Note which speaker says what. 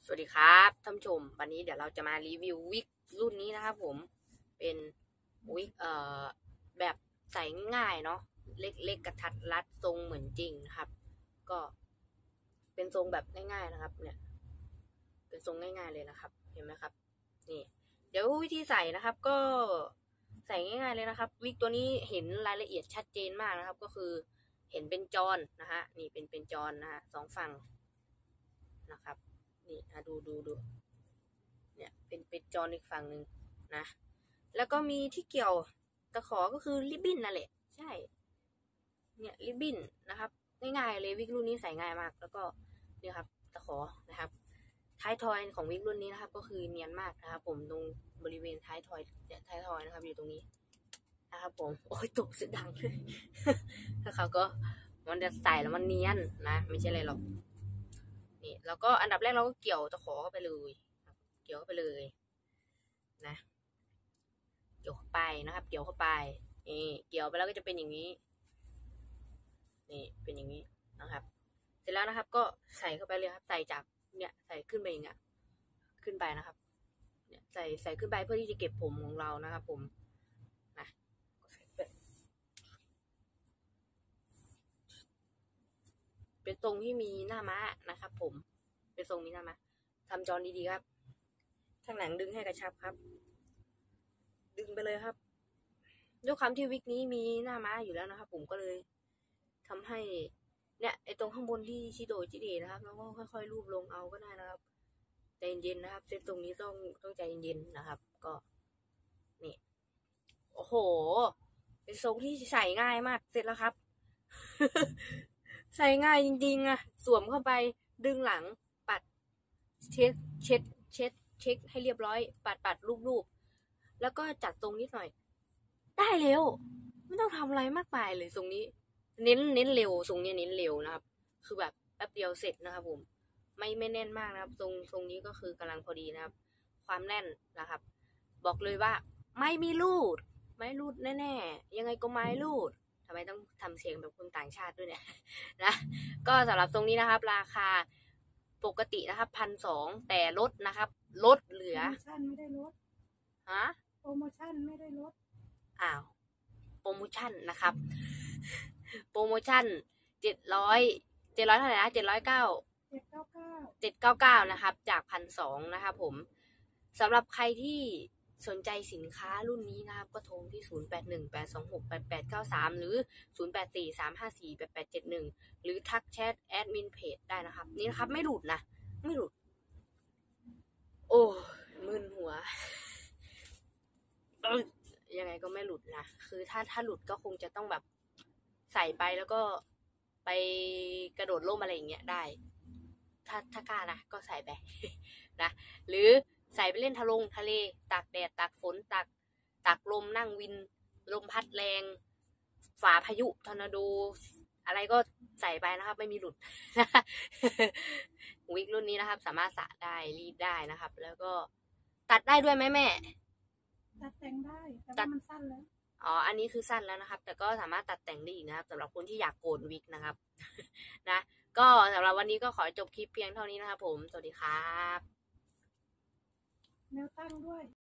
Speaker 1: สวัสดีครับท่านผู้ชมวันนี้เดี๋ยวเราจะมารีวิววิกรุ่นนี้นะครับผมเป็นวิกแบบใส่ง่ายเนาะเล็กๆกระทัดรัดทรงเหมือนจริงนะครับก็เป็นทรงแบบง่ายๆนะครับเนี่ยเป็นทรงง่ายๆเลยนะครับเห็นไหมครับนี่เดี๋ยววิธีใส่นะครับก็ใส่ง่ายๆเลยนะครับวิกตัวนี้เห็นรายละเอียดชัดเจนมากนะครับก็คือเห็นเป็นจอนนะฮะนี่เป็นจอนนะฮะสองฝั่งนะครับนี่ดูเนี่ยเป็นจอนอีกฝั่งหนึ่งนะแล้วก็มีที่เกี่ยวตะขอก็คือริบบิ้นนั่นแหละใช่เนี่ยริบบิ้นนะครับง่ายๆเลยวิกรุ่นนี้ใส่ง่ายมากแล้วก็เนี่ยครับตะขอนะครับท้ายทอยของวิกรุ่นนี้นะครับก็คือเนียนมากนะครับผมตรงบริเวณท้ายทอยนะครับอยู่ตรงนี้นะครับผมโอ้ยตกเสียดังเลยถ้าเขาก็มันจะใส่แล้วมันเนียนนะไม่ใช่อะไรหรอกนี่แล้วก็อันดับแรกเราก็เกี่ยวตะขอเข้าไปเลยเกี่ยวเข้าไปเลยนะเกี่ยวเข้าไปนะครับเกี่ยวเข้าไปนี่เกี่ยวไปแล้วก็จะเป็นอย่างนี้นี่เป็นอย่างนี้นะครับเสร็จแล้วนะครับก็ใส่เข้าไปเลยครับใส่จากเนี่ยใส่ขึ้นไปอย่างเงี้ยขึ้นไปนะครับเนี่ยใส่ขึ้นไปเพื่อที่จะเก็บผมของเรานะครับผมนะเป็นทรงที่มีหน้าม้านะครับผมเป็นทรงมีหน้าม้าทำจอนดีๆครับข้างหลังดึงให้กระชับครับดึงไปเลยครับด้วยความที่วิกนี้มีหน้าม้าอยู่แล้วนะครับผมก็เลยทำให้เนี่ยไอตรงข้างบนที่ชิโดจิเดนะครับแล้วก็ค่อยๆรูปลงเอาก็ได้นะครับใจเย็นๆนะครับเซตตรงนี้ต้องใจเย็นๆนะครับก็นี่โอ้โหเป็นทรงที่ใส่ง่ายมากเสร็จแล้วครับ ใส่ง่ายจริงๆอะสวมเข้าไปดึงหลังปัดเช็ดเช็ดเช็ดเช็คให้เรียบร้อยปัดรูปๆแล้วก็จัดตรงนิดหน่อยได้เร็วไม่ต้องทำอะไรมากมายเลยทรงนี้เน้นเร็วทรงนี้เน้นเร็วนะครับคือแบบแป๊บเดียวเสร็จนะครับผมไม่แน่นมากนะครับทรงนี้ก็คือกำลังพอดีนะครับความแน่นนะครับบอกเลยว่าไม่มีรูดไม่รูดแน่ๆยังไงก็ไม่รูดทำไมต้องทำเสียงแบบคนต่างชาติด้วยเนี่ยนะก็สำหรับตรงนี้นะครับราคาปกตินะครับ1,200แต่ลดนะครับลดเหลือ
Speaker 2: โปรโมชั่นไม่ได้ลด
Speaker 1: ฮะ
Speaker 2: โปรโมชั่นไม่ได้ลด
Speaker 1: อ้าวโปรโมชั่นนะครับโปรโมชั่น700เท่าไหร่นะ
Speaker 2: 799
Speaker 1: นะครับจาก1,200นะครับผมสำหรับใครที่สนใจสินค้ารุ่นนี้นะครับก็โทรที่0818268893หรือ0843548871หรือทักแชทแอดมินเพจได้นะครับนี่นะครับไม่หลุดนะไม่หลุดโอ้มึนหัวยังไงก็ไม่หลุดนะคือถ้าหลุดก็คงจะต้องแบบใส่ไปแล้วก็ไปกระโดดร่มอะไรอย่างเงี้ยได้ถ้ากล้านะก็ใส่ไปนะหรือใส่ไปเล่นทะเลตากแดดตากฝนตากลมนั่งวินลมพัดแรงฝ่าพายุทอร์นาโดอะไรก็ใส่ไปนะครับไม่มีหลุดวิกรุ่นนี้นะครับสามารถสระได้รีดได้นะครับแล้วก็ตัดได้ด้วยไหมแม่
Speaker 2: ตัดแต่งได้แต่ว่ามันสั้นแล้ว
Speaker 1: อ๋ออันนี้คือสั้นแล้วนะครับแต่ก็สามารถตัดแต่งได้อีกนะครับสำหรับคนที่อยากโกนวิกนะครับนะก็สำหรับวันนี้ก็ขอจบคลิปเพียงเท่านี้นะครับผมสวัสดีครับ
Speaker 2: แนวตั้งด้วย